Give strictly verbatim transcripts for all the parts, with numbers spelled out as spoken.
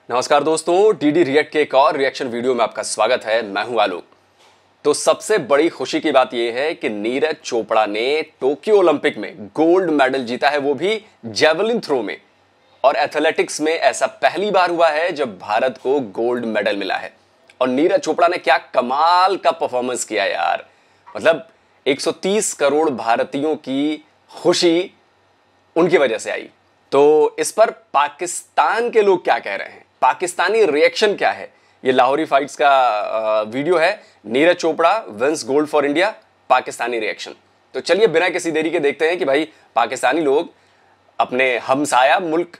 नमस्कार दोस्तों, DD react के एक और रिएक्शन वीडियो में आपका स्वागत है। मैं हूं आलोक। तो सबसे बड़ी खुशी की बात यह है कि नीरज चोपड़ा ने टोक्यो ओलंपिक में गोल्ड मेडल जीता है, वो भी जेवलिन थ्रो में। और एथलेटिक्स में ऐसा पहली बार हुआ है जब भारत को गोल्ड मेडल मिला है। और नीरज चोपड़ा ने क्या कमाल का परफॉर्मेंस किया यार, मतलब एक सौ तीस करोड़ भारतीयों की खुशी उनकी वजह से आई। तो इस पर पाकिस्तान के लोग क्या कह रहे हैं, पाकिस्तानी रिएक्शन क्या है, ये लाहौरी फाइट्स का वीडियो है। Neeraj Chopra wins gold for India, Pakistani reaction. तो चलिए बिना किसी देरी के देखते हैं कि भाई पाकिस्तानी लोग अपने हमसाया मुल्क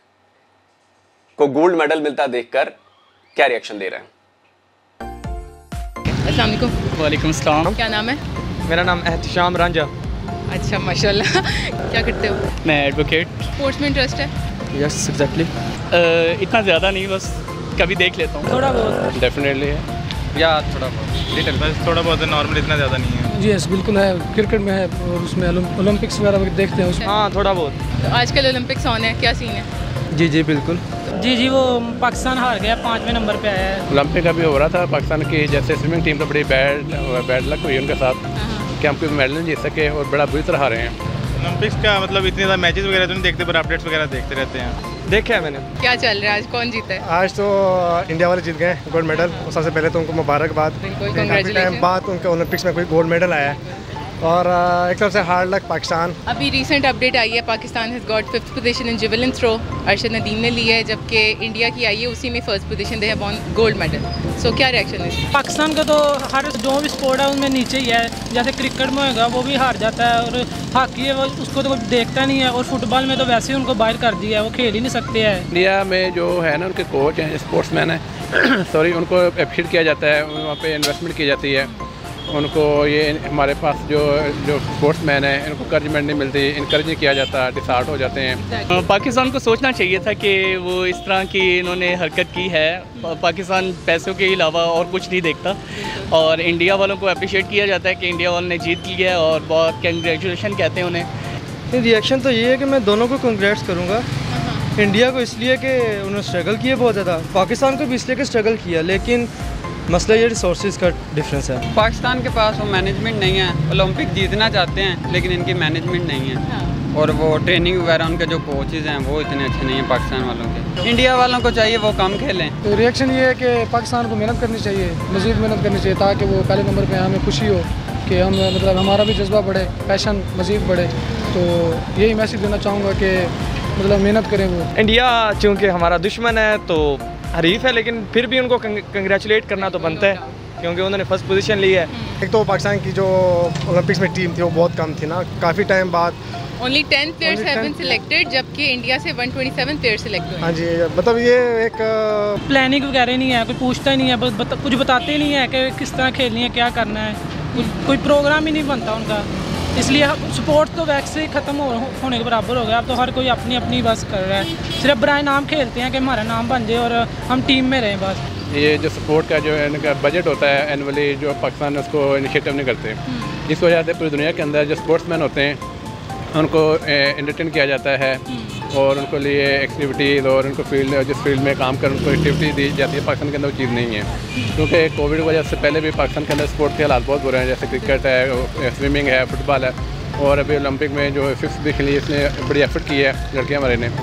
को गोल्ड मेडल मिलता देखकर क्या रिएक्शन दे रहे हैं। अस्सलाम वालेकुम। वालेकुम अस्सलाम। क्या नाम है? मेरा नाम एहतिशाम रांझा। अच्छा माशाल्लाह। क्या करते हो? मैं एडवोकेट। स्पोर्ट्स में इंटरेस्ट है? Yes exactly. इतना ज़्यादा नहीं, बस कभी देख लेता हूँ। थोड़ा बहुत डेफिनेटली है या थोड़ा बहुत लिटिल, बस थोड़ा बहुत है, नॉर्मल, इतना ज़्यादा नहीं है। जी यस बिल्कुल है, क्रिकेट में है और उसमें ओलंपिक्स वगैरह देखते हैं उसमें। हाँ थोड़ा बहुत। तो आजकल ओलंपिक्स ऑन है, क्या सीन है? जी जी बिल्कुल। जी जी वो पाकिस्तान हार गया, पाँचवें नंबर पे आया है। ओलंपिक अभी हो रहा था पाकिस्तान की, जैसे स्विमिंग टीम का बड़ी बैड बैड लक हुई उनके साथ कि हम कोई मेडल नहीं जीत सके और बड़ा बुरी तरह हारे हैं। ओलंपिक्स का मतलब इतने ज़्यादा मैचेस वगैरह तो नहीं देखते, पर अपडेट्स वगैरह देखते रहते हैं। देखा है मैंने। क्या चल रहा है, आज कौन जीता है? आज तो इंडिया वाले जीत गए गोल्ड मेडल, और सबसे पहले तो उनको मुबारकबाद। बिल्कुल, काफ़ी टाइम बाद उनके ओलंपिक्स में कोई गोल्ड मेडल आया है और एक तरफ से हार्ड लक पाकिस्तान। अभी रिसेंट अपडेट आई है, Pakistan has got fifth position in javelin throw. Arshad Nadeem ने ली है, जबकि इंडिया की आई है उसी में first position, they have won gold medal. So क्या रिएक्शन है? पाकिस्तान का तो हर जो भी स्पोर्ट है उनमें नीचे ही है। जैसे क्रिकेट में होगा वो भी हार जाता है, और हॉकी है वो उसको तो कोई देखता नहीं है, और फुटबॉल में तो वैसे ही उनको बाहर कर दिया है, वो खेल ही नहीं सकते हैं। इंडिया में जो है ना उनके कोच हैं, स्पोर्ट्समैन हैं सॉरी उनको अप्रिशिएट किया जाता है, वहाँ पे इन्वेस्टमेंट की जाती है उनको। ये हमारे पास जो जो स्पोर्ट्समैन है इनको इंकरेजमेंट नहीं मिलती, इंकरेज नहीं किया जाता, डिसहार्ट हो जाते हैं। पाकिस्तान को सोचना चाहिए था कि वो इस तरह की इन्होंने हरकत की है। पाकिस्तान पैसों के अलावा और कुछ नहीं देखता, और इंडिया वालों को अप्रिशिएट किया जाता है कि इंडिया वालों ने जीत लिया है, और बहुत कंग्रेचुलेशन कहते हैं उन्हें। रिएक्शन तो ये है कि मैं दोनों को कंग्रेट्स करूँगा। इंडिया को इसलिए कि उन्होंने स्ट्रगल किया बहुत ज़्यादा, पाकिस्तान को भी इसलिए कि स्ट्रगल किया, लेकिन मसला ये रिसोर्सेज का डिफरेंस है। पाकिस्तान के पास वो मैनेजमेंट नहीं है, ओलंपिक जीतना चाहते हैं लेकिन इनकी मैनेजमेंट नहीं है। हाँ। और वो ट्रेनिंग वगैरह उनके जो कोचेज़ हैं वो इतने अच्छे नहीं हैं पाकिस्तान वालों के। इंडिया वालों को चाहिए वो कम खेलें। तो रिएक्शन ये है कि पाकिस्तान को मेहनत करनी चाहिए, मज़ीद मेहनत करनी चाहिए, ताकि वो पहले नंबर पे हमें खुशी हो कि हम मतलब हमारा भी जज्बा बढ़े, पैशन मज़ीद बढ़े। तो यही मैसेज देना चाहूँगा कि मतलब मेहनत करें वो। इंडिया चूँकि हमारा दुश्मन है तो हरीफ है, लेकिन फिर भी उनको कंग्रेचुलेट करना तो बनता है क्योंकि उन्होंने फर्स्ट पोजीशन ली है। एक तो पाकिस्तान की जो ओलंपिक्स में टीम थी वो बहुत कम थी ना, काफ़ी टाइम बाद only ten players have been selected, जबकि इंडिया से one twenty seven player select हुए। हाँ जी, मतलब ये एक प्लानिंग वगैरह नहीं है, कोई पूछता ही नहीं है, बस बता, कुछ बताते ही नहीं है कि किस तरह खेलनी है, क्या करना है, कोई, कोई प्रोग्राम ही नहीं बनता उनका। इसलिए स्पोर्ट्स तो वैसे ही ख़त्म हो, होने के बराबर हो गया। अब तो हर कोई अपनी अपनी बस कर रहा है, सिर्फ बराए नाम खेलते हैं कि हमारा नाम बन जाए और हम टीम में रहें बस। ये जो सपोर्ट का जो इनका बजट होता है एनुअली, जो पाकिस्तान उसको इनिशिएटिव नहीं करते, इस वजह से पूरी दुनिया के अंदर जो स्पोर्ट्समैन होते हैं उनको एंटरटेन किया जाता है और उनको लिए एक्टिविटीज़ और उनको फील्ड जिस फील्ड में काम कर उनको एक्टिविटी दी जाती है। पाकिस्तान के अंदर वो चीज़ नहीं है, क्योंकि कोविड की वजह से पहले भी पाकिस्तान के अंदर स्पोर्ट्स के हालात बहुत बुरे हैं, जैसे क्रिकेट है, स्विमिंग है, फुटबॉल है, और अभी ओलंपिक में जो फिफ्थ भी खेली इसने बड़ी एफर्ट की है लड़कियाँ हमारे ने।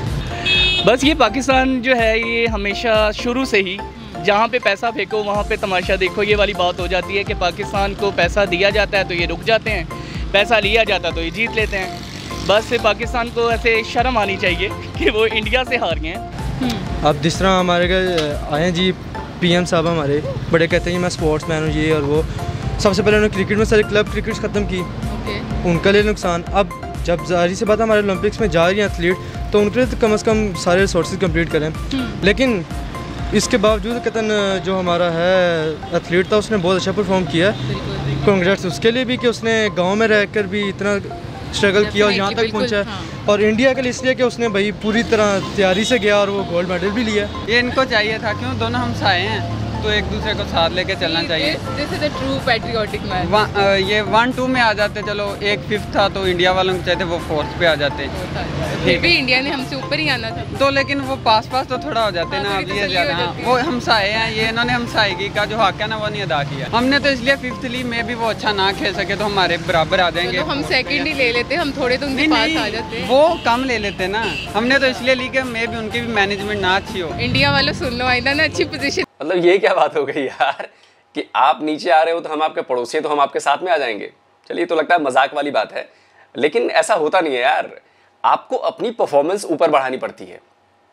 बस ये पाकिस्तान जो है ये हमेशा शुरू से ही जहाँ पे पैसा फेंको वहाँ पे तमाशा देखो, ये वाली बात हो जाती है कि पाकिस्तान को पैसा दिया जाता है तो ये रुक जाते हैं, पैसा लिया जाता है तो ये जीत लेते हैं। बस से पाकिस्तान को ऐसे शर्म आनी चाहिए कि वो इंडिया से हार गए हैं। अब जिस तरह हमारे घर आए हैं जी पीएम साहब, हमारे बड़े कहते हैं कि मैं स्पोर्ट्स मैन हूँ ये और वो, सबसे पहले उन्होंने क्रिकेट में सारे क्लब क्रिकेट ख़त्म की, उनका लिए नुकसान। अब जब जाहिर सी बात हमारे ओलंपिक्स में जा रही हैं एथलीट, तो उनके लिए तो कम अज़ कम सारे रिसोर्सेज कंप्लीट करें। लेकिन इसके बावजूद कतन जो हमारा है एथलीट था उसने बहुत अच्छा परफॉर्म किया, कांग्रेस उसके लिए भी कि उसने गांव में रहकर भी इतना स्ट्रगल किया और यहाँ तक पहुँचा। हाँ। और इंडिया के लिए इसलिए कि उसने भाई पूरी तरह तैयारी से गया और वो गोल्ड मेडल भी लिया। ये इनको चाहिए था, क्यों दोनों हम साए हैं, तो एक दूसरे को साथ लेके चलना चाहिए। This is a true patriotic match. ये वन टू में आ जाते, चलो एक फिफ्थ था तो इंडिया वालों को चाहते वो फोर्थ पे आ जाते, फिर भी इंडिया ने हमसे ऊपर ही आना था। तो लेकिन वो पास पास तो थोड़ा हो जाते ना, अब ये ज्यादा वो हमसाए हैं, ये इन्होंने हमसाएगी का जो हक है ना वो नहीं अदा किया। हमने तो इसलिए फिफ्थ ली में भी वो अच्छा ना खेल सके तो हमारे बराबर आ जाएंगे। तो हम सेकंड ही ले लेते, हम थोड़े तो उनके पास आ जाते। वो कम ले लेते ना, हमने तो इसलिए ली कि मे भी उनकी भी मैनेजमेंट ना अच्छी हो। इंडिया वालों सुन लो, आइंदा ना अच्छी पोजीशन। मतलब ये क्या बात हो गई यार कि आप नीचे आ रहे हो तो हम आपके पड़ोसी हैं तो हम आपके साथ में आ जाएंगे। चलिए, तो लगता है मजाक वाली बात है, लेकिन ऐसा होता नहीं है यार। आपको अपनी परफॉर्मेंस ऊपर बढ़ानी पड़ती है,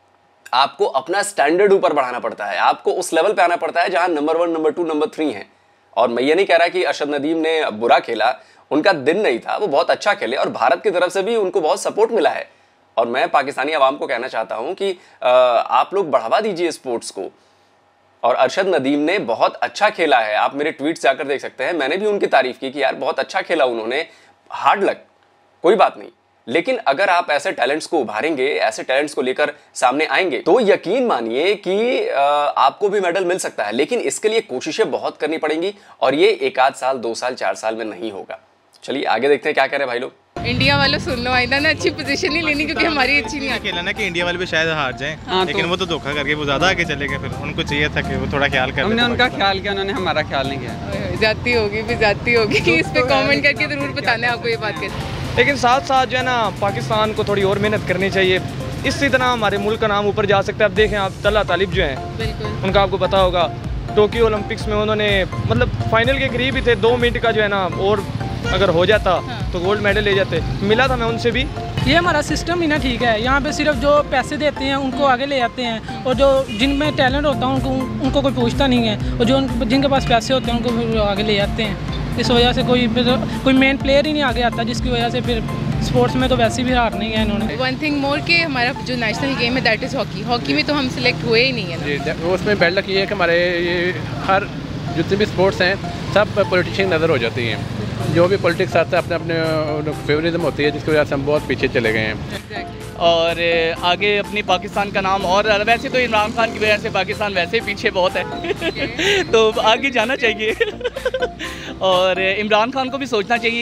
आपको अपना स्टैंडर्ड ऊपर बढ़ाना पड़ता है, आपको उस लेवल पे आना पड़ता है जहां number one, number two, number three हैं। और मैं ये नहीं कह रहा कि अरशद नदीम ने बुरा खेला, उनका दिन नहीं था, वो बहुत अच्छा खेले और भारत की तरफ से भी उनको बहुत सपोर्ट मिला है। और मैं पाकिस्तानी आवाम को कहना चाहता हूं कि आप लोग बढ़ावा दीजिए स्पोर्ट्स को। और अरशद नदीम ने बहुत अच्छा खेला है, आप मेरे ट्वीट जाकर देख सकते हैं, मैंने भी उनकी तारीफ की कि यार बहुत अच्छा खेला उन्होंने, हार्ड लक, कोई बात नहीं। लेकिन अगर आप ऐसे टैलेंट्स को उभारेंगे, ऐसे टैलेंट्स को लेकर सामने आएंगे तो यकीन मानिए कि आपको भी मेडल मिल सकता है। लेकिन इसके लिए कोशिशें बहुत करनी पड़ेंगी और ये एक आध साल, दो साल, चार साल में नहीं होगा। चलिए आगे देखते हैं क्या कह रहे हैं भाई लोग। इंडिया वालों सुन लो, आइंदा ना अच्छी पोजीशन ही लेनी क्योंकि हमारी अच्छी नहीं आती। खेला ना कि इंडिया वाले भी शायद हार जाएं, हाँ, लेकिन तो, वो तो धोखा करके वो ज्यादा आगे चले गए। फिर उनको चाहिए था कि वो थोड़ा ख्याल कर, हमने उनका ख्याल किया, उन्होंने हमारा ख्याल नहीं किया। जाती होगी भी जाती होगी कि इस पे कमेंट करके जरूर बताना है आपको ये बात कैसे। लेकिन साथ साथ जो है ना पाकिस्तान को थोड़ी और मेहनत करनी चाहिए, इसी तरह हमारे मुल्क का नाम ऊपर जा सकता है। अब देखें आप, तला तालिब जो हैं, बिल्कुल उनका आपको पता होगा, टोक्यो ओलंपिक्स में उन्होंने मतलब फाइनल के करीब ही थे, दो मिनट का जो है ना और अगर हो जाता हाँ। तो गोल्ड मेडल ले जाते। मिला था मैं उनसे भी। ये हमारा सिस्टम ही ना ठीक है, यहाँ पे सिर्फ जो पैसे देते हैं उनको आगे ले जाते हैं और जो जिनमें टैलेंट होता है उनको उनको कोई पूछता नहीं है, और जो जिनके पास पैसे होते हैं उनको आगे ले जाते हैं। इस वजह से कोई कोई मेन प्लेयर ही नहीं आगे आता, जिसकी वजह से फिर स्पोर्ट्स में तो वैसे भी हार नहीं है इन्होंने। वन थिंग मोर के हमारा जो नेशनल गेम है दैट इज़ हॉकी। हॉकी में तो हम सिलेक्ट हुए ही नहीं है ना। उसमें बैड लक ये है कि हमारे ये हर जितने भी स्पोर्ट्स हैं सब पॉलिटिशियन नज़र हो जाती हैं। जो भी पॉलिटिक्स आता है अपने अपने फेवरिज्म होती है, जिसकी वजह से हम बहुत पीछे चले गए हैं। और आगे अपनी पाकिस्तान का नाम, और वैसे तो इमरान खान की वजह से पाकिस्तान वैसे पीछे बहुत है तो आगे जाना चाहिए और इमरान खान को भी सोचना चाहिए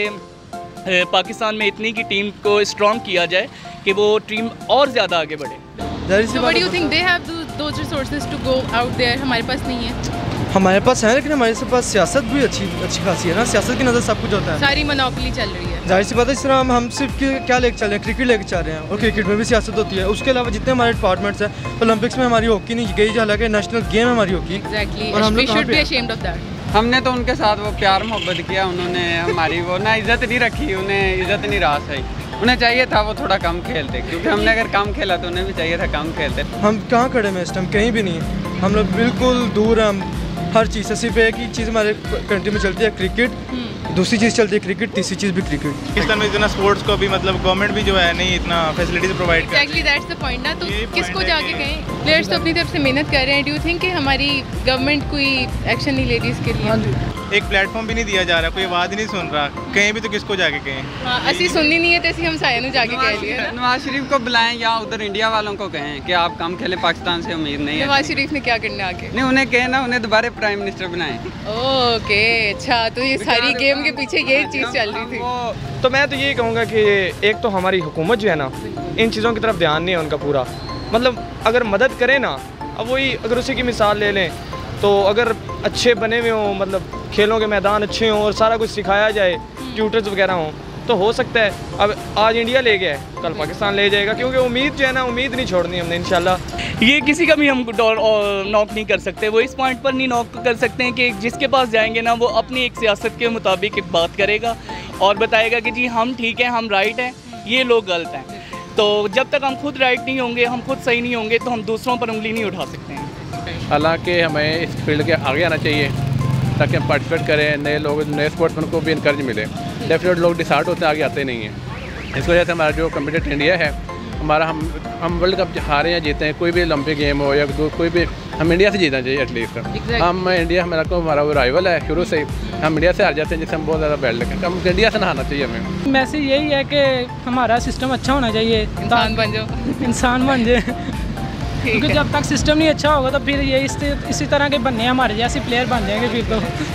कि पाकिस्तान में इतनी की टीम को स्ट्रॉन्ग किया जाए कि वो टीम और ज़्यादा आगे बढ़े। So what do you think they have those resources to go out there? हमारे पास नहीं है। हमारे पास है, लेकिन हमारे पास सियासत भी अच्छी अच्छी खासी है ना, सियासत की नज़र सब कुछ होता है। सारी मोनोपोली चल रही है। जाहिर सी बात है, इस तरह हम हम सिर्फ क्या लेके चल रहे हैं, क्रिकेट लेके चल रहे हैं और क्रिकेट में भी सियासत होती है। उसके अलावा जितने हमारे डिपार्टमेंट्स हैं, ओलंपिक्स में हमारी हॉकी नहीं गई, हालांकि नेशनल गेम है हमारी हॉकी। Exactly. और हम We लोग should be ashamed of that. हमने तो उनके साथ वो प्यार मोहब्बत किया, उन्होंने हमारी वो ना इज्जत नहीं रखी, उन्हें इज्जत नहीं रहा सही। उन्हें चाहिए था वो थोड़ा कम खेलते, क्योंकि हमने अगर कम खेला तो उन्हें भी चाहिए था कम खेलते। हम कहाँ खड़े हैं इस टाइम? कहीं भी नहीं, हम लोग बिल्कुल दूर हैं। हम हर चीज़ से सिर्फ एक ही चीज़ हमारे कंट्री में चलती है, क्रिकेट। दूसरी चीज़ चलती है क्रिकेट, तीसरी चीज़ भी क्रिकेट। पाकिस्तान में इतना स्पोर्ट्स को भी मतलब गवर्नमेंट भी जो है नहीं इतना फैसिलिटीज प्रोवाइड कर। Exactly, that's the point ना। तो किसको जाके कहें? प्लेयर्स तो अपनी तरफ से मेहनत कर रहे हैं। डू यू थिंक कि हमारी गवर्नमेंट कोई एक्शन नहीं ले रही इसके लिए? एक प्लेटफॉर्म भी नहीं दिया जा रहा, कोई आवाज़ ही नहीं सुन रहा, कहीं भी तो किसको जाके कहें? हाँ, असली सुननी नहीं है तो ऐसी हम सायनु जाके कह लिए। नवाज शरीफ को बुलाएं या उधर इंडिया वालों को कहें कि आप कम खेले, पाकिस्तान से उम्मीद नहीं है। नवाज शरीफ ने क्या करना आके? नहीं, उन्हें कहें ना, उन्हें दोबारा प्राइम मिनिस्टर बनाएं। ओके, अच्छा, तो ये सारी गेम के पीछे ये चीज़ चल रही थी। तो मैं तो यही कहूँगा कि एक तो हमारी हुकूमत जो है ना, इन चीज़ों की तरफ ध्यान नहीं है उनका पूरा। मतलब अगर मदद करें ना, अब वही अगर उसी की मिसाल ले लें तो अगर अच्छे बने हुए हों, मतलब खेलों के मैदान अच्छे हों और सारा कुछ सिखाया जाए, ट्यूटर्स वगैरह हों, तो हो सकता है। अब आज इंडिया ले गया है, कल पाकिस्तान ले जाएगा, क्योंकि उम्मीद जो है ना, उम्मीद नहीं छोड़नी हमने इंशाल्लाह। ये किसी का भी हम नॉक नहीं कर सकते, वो इस पॉइंट पर नहीं नॉक कर सकते हैं कि जिसके पास जाएंगे ना वो अपनी एक सियासत के मुताबिक एक बात करेगा और बताएगा कि जी हम ठीक हैं, हम राइट हैं, ये लोग गलत हैं। तो जब तक हम खुद राइट नहीं होंगे, हम खुद सही नहीं होंगे, तो हम दूसरों पर उंगली नहीं उठा सकते हैं। हालांकि हमें इस फील्ड के आगे आना चाहिए ताकि हम पार्टिसिपेट करें, नए लोग, नए स्पोर्ट्समैन को भी इनकरेज मिले। डेफिनेट लोग डिसार्ट होते हैं, आगे आते नहीं हैं। इस वजह से हमारा जो कम्पिटेटिव इंडिया है, हमारा हम हम वर्ल्ड कप हारे या जीते हैं, कोई भी ओलंपिक गेम हो या कोई भी, हम इंडिया से जीतना चाहिए एटलीस्ट। exactly. हम इंडिया हमारा को हमारा वो राइवल है शुरू से ही, हम इंडिया से हार जाते हैं जिससे हम बहुत ज़्यादा बैड लगे। हम इंडिया से ना हारना चाहिए हमें। मैसेज यही है कि हमारा सिस्टम अच्छा होना चाहिए, इंसान बन जाओ, इंसान बन जाए। क्योंकि जब तक सिस्टम नहीं अच्छा होगा तो फिर ये इस, इसी तरह के बनने हमारे जैसे प्लेयर बन जाएंगे फिर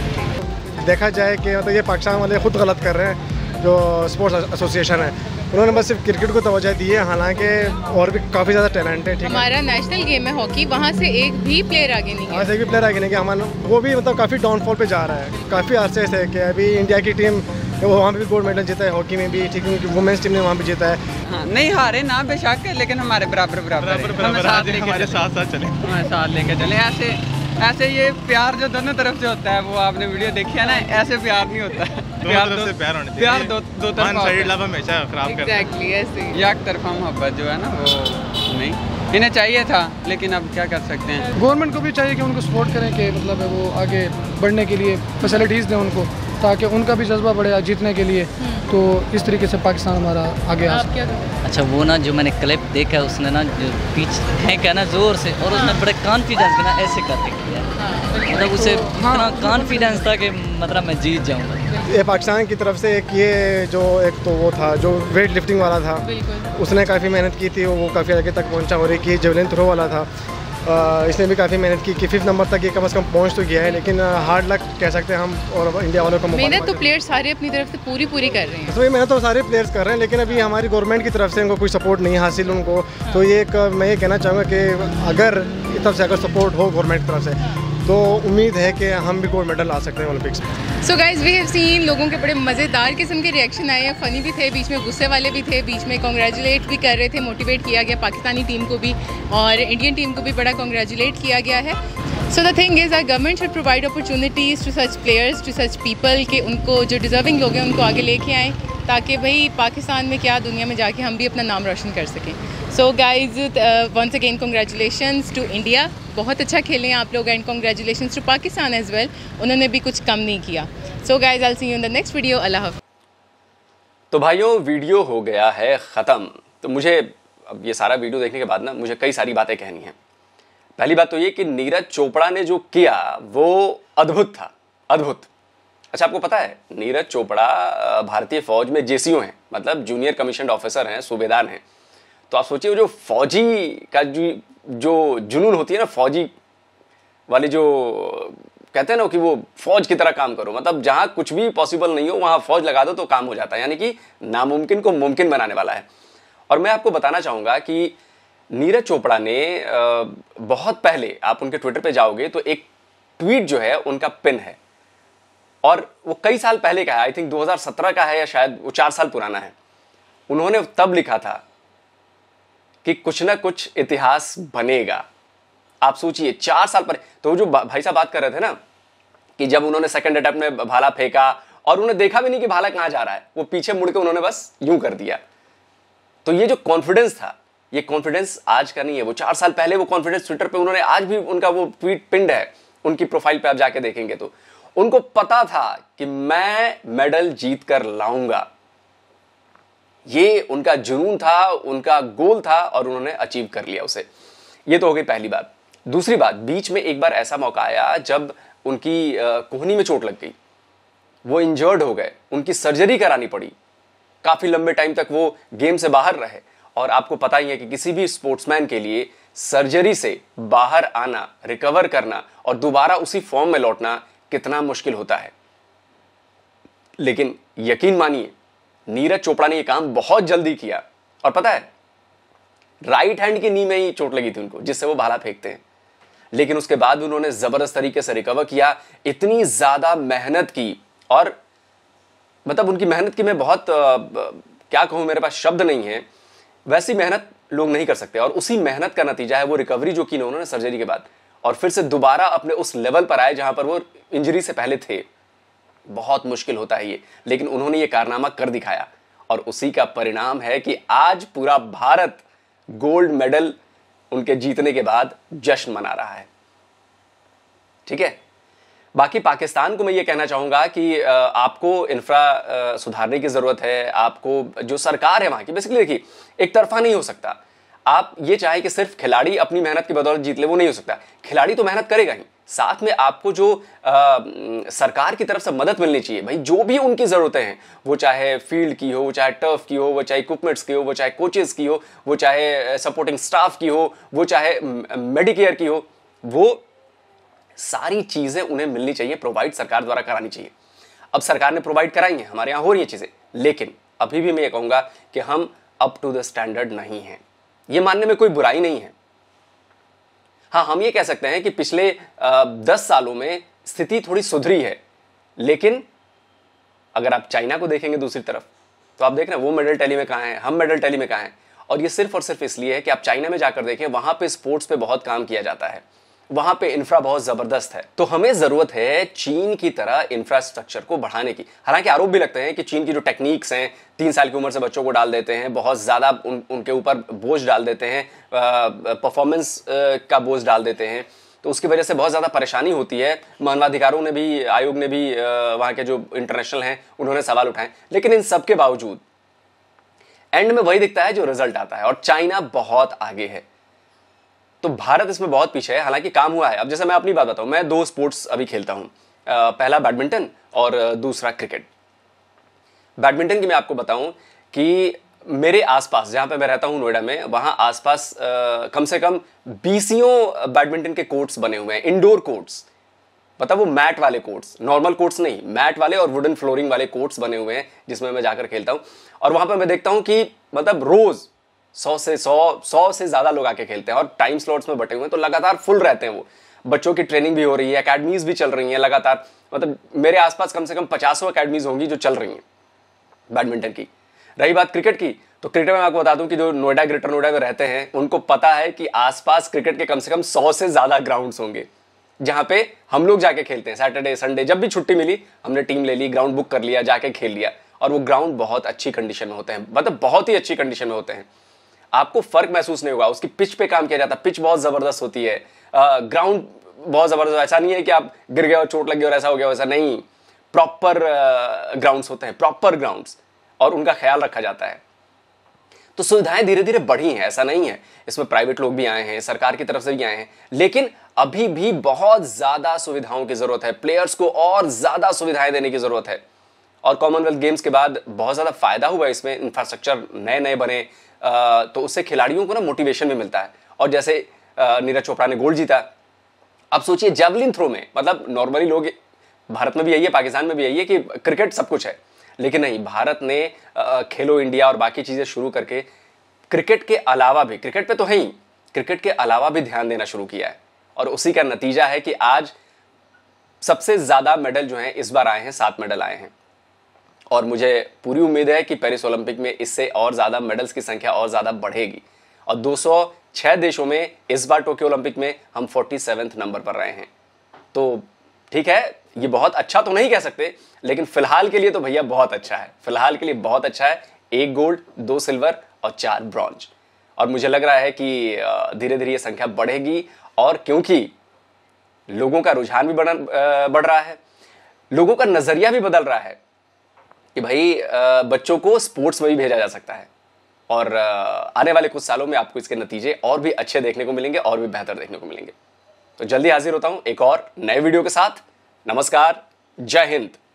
तो। देखा जाए कि मतलब ये पाकिस्तान वाले खुद गलत कर रहे हैं, जो स्पोर्ट्स एसोसिएशन है उन्होंने बस सिर्फ क्रिकेट को तवज्जो दी है, हालांकि और भी काफ़ी ज़्यादा टैलेंट है। ठीक है, हमारा नेशनल गेम है हॉकी, वहाँ से एक भी प्लेयर आगे नहीं है, वहाँ से एक भी प्लेयर आगे नहीं है। हमारा वो भी मतलब काफ़ी डाउनफॉल पे जा रहा है काफ़ी अरसे से, कि अभी इंडिया की टीम वहाँ पे भी गोल्ड मेडल जीता है हॉकी में भी, ठीक है, वुमेंस टीम ने वहाँ पे जीता है। हाँ, नहीं हारे ना बेशक है, लेकिन हमारे बराबर बराबर हमें साथ लेके हमारे साथ साथ चले हमारे साथ लेके चले। ऐसे ऐसे ये प्यार जो दोनों तरफ से होता है, वो आपने वीडियो देखी है ना, ऐसे प्यार नहीं होता है। प्यार दो, से प्यार होने चाहिए, प्यार दो दो तरफा हमेशा खराब करता है। exactly, ऐसे एक तरफा मोहब्बत जो है ना वो नहीं, इन्हें चाहिए था, लेकिन अब क्या कर सकते हैं। गवर्नमेंट को भी चाहिए कि उनको सपोर्ट करें, कि मतलब वो आगे बढ़ने के लिए फैसिलिटीज़ दें उनको, ताकि उनका भी जज्बा बढ़े जीतने के लिए। तो इस तरीके से पाकिस्तान हमारा आगे आ सकता है। अच्छा, वो ना जो मैंने क्लिप देखा है, उसने ना जो पीछ फेंका ना जोर से, और उसने बड़े कॉन्फिडेंस के ना ऐसे करके किया, मतलब उसे इतना कॉन्फिडेंस था कि मतलब मैं जीत जाऊंगा। ये पाकिस्तान की तरफ से एक ये जो एक तो वो था जो वेट लिफ्टिंग वाला था, उसने काफ़ी मेहनत की थी, वो काफ़ी आगे तक पहुंचा। और एक ये जेवलिन थ्रो वाला था, इसने भी काफ़ी मेहनत की कि फिफ्थ नंबर तक ये कम से कम पहुंच तो गया है, लेकिन हार्ड लक कह सकते हैं हम, और इंडिया वालों को मेहनत तो प्लेयर्स सारे अपनी तरफ से पूरी पूरी कर रहे हैं। तो ये मेहनत तो सारे प्लेयर्स कर रहे हैं, लेकिन अभी हमारी गवर्नमेंट की तरफ से उनको कोई सपोर्ट नहीं हासिल उनको। तो ये एक मैं ये कहना चाहूँगा कि अगर इस तरफ से अगर सपोर्ट हो गवर्नमेंट की तरफ से, तो उम्मीद है कि हम भी गोल्ड मेडल ला सकते हैं ओलंपिक्स में। So guys we have seen लोगों के बड़े मज़ेदार किस्म के रिएक्शन आए हैं, फ़नी भी थे, बीच में गुस्से वाले भी थे, बीच में कॉन्ग्रेचुलेट भी कर रहे थे, मोटिवेट किया गया पाकिस्तानी टीम को भी और इंडियन टीम को भी बड़ा कॉन्ग्रेचुलेट किया गया है। So the thing is our government should provide opportunities to such players, to such people, कि उनको जो डिज़र्विंग लोग हैं उनको आगे लेके आएँ, ताकि भाई पाकिस्तान में क्या दुनिया में जाके हम भी अपना नाम रोशन कर सकें। So guys once again congratulations to India, बहुत अच्छा खेले हैं आप लोग, and congratulations to Pakistan as well, उन्होंने भी कुछ कम नहीं किया। So guys I will see you in the next video, अल्लाह हाफ़िज़। तो भाइयों, वीडियो हो गया है ख़त्म। तो मुझे अब ये सारा वीडियो देखने के बाद ना मुझे कई सारी बातें कहनी हैं। पहली बात तो ये कि नीरज चोपड़ा ने जो किया वो अद्भुत था, अद्भुत। अच्छा, आपको पता है नीरज चोपड़ा भारतीय फौज में जेसीओ हैं, मतलब जूनियर कमीशन ऑफिसर हैं, सूबेदार हैं। तो आप सोचिए, जो फौजी का जो जो जुनून होती है ना, फौजी वाली जो कहते हैं ना कि वो फौज की तरह काम करो, मतलब जहां कुछ भी पॉसिबल नहीं हो वहां फौज लगा दो तो काम हो जाता है, यानी कि नामुमकिन को मुमकिन बनाने वाला है। और मैं आपको बताना चाहूंगा कि नीरज चोपड़ा ने बहुत पहले, आप उनके ट्विटर पे जाओगे तो एक ट्वीट जो है उनका पिन है, और वो कई साल पहले का है, आई थिंक दो हज़ार सत्रह का है या शायद वो चार साल पुराना है। उन्होंने तब लिखा था कि कुछ ना कुछ इतिहास बनेगा। आप सोचिए, चार साल पर। तो जो भाई साहब बात कर रहे थे ना कि जब उन्होंने सेकंड अटेम्प्ट में भाला फेंका और उन्हें देखा भी नहीं कि भाला कहां जा रहा है, वो पीछे मुड़ के उन्होंने बस यूं कर दिया। तो ये जो कॉन्फिडेंस था, ये कॉन्फिडेंस आज का नहीं है, वो चार साल पहले वो कॉन्फिडेंस ट्विटर पे उन्होंने, आज भी उनका वो ट्वीट पिंड है उनकी प्रोफाइल पे, आप जाके देखेंगे तो उनको पता था कि मैं मेडल जीत कर लाऊंगा। ये उनका जुनून था, उनका गोल था, और उन्होंने अचीव कर लिया उसे। ये तो हो गई पहली बात। दूसरी बात, बीच में एक बार ऐसा मौका आया जब उनकी कोहनी में चोट लग गई, वो इंजर्ड हो गए, उनकी सर्जरी करानी पड़ी, काफी लंबे टाइम तक वो गेम से बाहर रहे। और आपको पता ही है कि किसी भी स्पोर्ट्समैन के लिए सर्जरी से बाहर आना, रिकवर करना और दोबारा उसी फॉर्म में लौटना कितना मुश्किल होता है। लेकिन यकीन मानिए, नीरज चोपड़ा ने यह काम बहुत जल्दी किया। और पता है, राइट हैंड की नी में ही चोट लगी थी उनको, जिससे वो भाला फेंकते हैं, लेकिन उसके बाद भी उन्होंने जबरदस्त तरीके से रिकवर किया। इतनी ज्यादा मेहनत की, और मतलब उनकी मेहनत की मैं बहुत आ, क्या कहूं, मेरे पास शब्द नहीं है। वैसी मेहनत लोग नहीं कर सकते, और उसी मेहनत का नतीजा है वो रिकवरी जो की ना उन्होंने सर्जरी के बाद, और फिर से दोबारा अपने उस लेवल पर आए जहां पर वो इंजरी से पहले थे। बहुत मुश्किल होता है ये, लेकिन उन्होंने ये कारनामा कर दिखाया, और उसी का परिणाम है कि आज पूरा भारत गोल्ड मेडल उनके जीतने के बाद जश्न मना रहा है। ठीक है, बाकी पाकिस्तान को मैं ये कहना चाहूंगा कि आपको इंफ्रा सुधारने की जरूरत है। आपको जो सरकार है वहां की, बेसिकली देखिए, एक तरफा नहीं हो सकता। आप ये चाहें कि सिर्फ खिलाड़ी अपनी मेहनत की बदौलत जीत ले, वो नहीं हो सकता। खिलाड़ी तो मेहनत करेगा ही, साथ में आपको जो आ, सरकार की तरफ से मदद मिलनी चाहिए भाई, जो भी उनकी ज़रूरतें हैं, वो चाहे फील्ड की हो, वो चाहे टर्फ की हो, वो चाहे इक्विपमेंट्स की हो, वो चाहे कोचेस की हो, वो चाहे सपोर्टिंग स्टाफ की हो, वो चाहे मेडिकेयर की हो, वो सारी चीज़ें उन्हें मिलनी चाहिए, प्रोवाइड सरकार द्वारा करानी चाहिए। अब सरकार ने प्रोवाइड कराई है, हमारे यहाँ हो रही है चीज़ें, लेकिन अभी भी मैं ये कहूँगा कि हम अप टू द स्टैंडर्ड नहीं हैं। ये मानने में कोई बुराई नहीं है। हाँ, हम ये कह सकते हैं कि पिछले आ, दस सालों में स्थिति थोड़ी सुधरी है, लेकिन अगर आप चाइना को देखेंगे दूसरी तरफ, तो आप देख रहे हैं वो मेडल टैली में कहाँ हैं, हम मेडल टैली में कहाँ हैं। और ये सिर्फ और सिर्फ इसलिए है कि आप चाइना में जाकर देखें, वहाँ पे स्पोर्ट्स पे बहुत काम किया जाता है, वहाँ पे इंफ्रा बहुत ज़बरदस्त है। तो हमें ज़रूरत है चीन की तरह इंफ्रास्ट्रक्चर को बढ़ाने की। हालांकि आरोप भी लगते हैं कि चीन की जो टेक्निक्स हैं, तीन साल की उम्र से बच्चों को डाल देते हैं, बहुत ज़्यादा उन, उनके ऊपर बोझ डाल देते हैं, परफॉर्मेंस का बोझ डाल देते हैं, तो उसकी वजह से बहुत ज़्यादा परेशानी होती है। मानवाधिकारों ने भी, आयोग ने भी, वहाँ के जो इंटरनेशनल हैं उन्होंने सवाल उठाए। लेकिन इन सब के बावजूद एंड में वही दिखता है जो रिजल्ट आता है, और चाइना बहुत आगे है, तो भारत इसमें बहुत पीछे है। हालांकि काम हुआ है। अब जैसे मैं अपनी बात बताऊं, मैं दो स्पोर्ट्स अभी खेलता हूं, पहला बैडमिंटन और दूसरा क्रिकेट। बैडमिंटन की मैं आपको बताऊं कि मेरे आसपास, जहां पे मैं रहता हूं नोएडा में, वहां आसपास कम से कम बीसियों बैडमिंटन के कोर्ट्स बने हुए हैं, इंडोर कोर्ट्स, मतलब वो मैट वाले कोर्ट्स, नॉर्मल कोर्ट्स नहीं, मैट वाले और वुडन फ्लोरिंग वाले कोर्ट्स बने हुए हैं, जिसमें मैं जाकर खेलता हूं। और वहां पर मैं देखता हूं कि मतलब रोज सौ से सौ सौ से ज्यादा लोग आके खेलते हैं, और टाइम स्लॉट्स में बटे हुए हैं, तो लगातार फुल रहते हैं वो। बच्चों की ट्रेनिंग भी हो रही है, अकेडमीज भी चल रही हैं लगातार, मतलब मेरे आसपास कम से कम पचासों अकेडमीज होंगी जो चल रही हैं बैडमिंटन की। रही बात क्रिकेट की, तो क्रिकेट में आपको बता दूं कि जो नोएडा, ग्रेटर नोएडा में रहते हैं, उनको पता है कि आसपास क्रिकेट के कम से कम सौ से ज्यादा ग्राउंड्स होंगे, जहां पे हम लोग जाके खेलते हैं। सैटरडे संडे जब भी छुट्टी मिली, हमने टीम ले ली, ग्राउंड बुक कर लिया, जाके खेल लिया, और वो ग्राउंड बहुत अच्छी कंडीशन में होते हैं, मतलब बहुत ही अच्छी कंडीशन में होते हैं। आपको फर्क महसूस नहीं होगा। उसकी पिच पे काम किया जाता है, पिच बहुत जबरदस्त होती है, ग्राउंड बहुत जबरदस्त। ऐसा नहीं है कि आप गिर गए और चोट लग गई और ऐसा हो गया, वैसा नहीं। प्रॉपर ग्राउंड्स होते हैं, प्रॉपर ग्राउंड्स, और उनका ख्याल रखा जाता है। तो सुविधाएं धीरे धीरे बढ़ी हैं, ऐसा नहीं है। इसमें प्राइवेट लोग भी आए हैं, सरकार की तरफ से भी आए हैं, लेकिन अभी भी बहुत ज्यादा सुविधाओं की जरूरत है। प्लेयर्स को और ज्यादा सुविधाएं देने की जरूरत है। और कॉमनवेल्थ गेम्स के बाद बहुत ज्यादा फायदा हुआ इसमें, इंफ्रास्ट्रक्चर नए नए बने, तो उससे खिलाड़ियों को ना मोटिवेशन भी मिलता है। और जैसे नीरज चोपड़ा ने गोल्ड जीता, अब सोचिए जेवलिन थ्रो में, मतलब नॉर्मली लोग, भारत में भी यही है, पाकिस्तान में भी यही है कि क्रिकेट सब कुछ है, लेकिन नहीं, भारत ने खेलो इंडिया और बाकी चीजें शुरू करके क्रिकेट के अलावा भी, क्रिकेट पे तो है ही, क्रिकेट के अलावा भी ध्यान देना शुरू किया है। और उसी का नतीजा है कि आज सबसे ज्यादा मेडल जो हैं इस बार आए हैं, सात मेडल आए हैं। और मुझे पूरी उम्मीद है कि पेरिस ओलंपिक में इससे और ज़्यादा मेडल्स की संख्या और ज़्यादा बढ़ेगी। और दो सौ छह देशों में इस बार टोक्यो ओलंपिक में हम सैंतालीसवें नंबर पर रहे हैं। तो ठीक है, ये बहुत अच्छा तो नहीं कह सकते, लेकिन फिलहाल के लिए तो भैया बहुत अच्छा है, फिलहाल के लिए बहुत अच्छा है। एक गोल्ड, दो सिल्वर और चार ब्रॉन्ज। और मुझे लग रहा है कि धीरे धीरे ये संख्या बढ़ेगी, और क्योंकि लोगों का रुझान भी बढ़ बढ़ रहा है, लोगों का नज़रिया भी बदल रहा है कि भाई बच्चों को स्पोर्ट्स में भी भेजा जा सकता है। और आने वाले कुछ सालों में आपको इसके नतीजे और भी अच्छे देखने को मिलेंगे, और भी बेहतर देखने को मिलेंगे। तो जल्दी हाजिर होता हूं एक और नए वीडियो के साथ। नमस्कार, जय हिंद।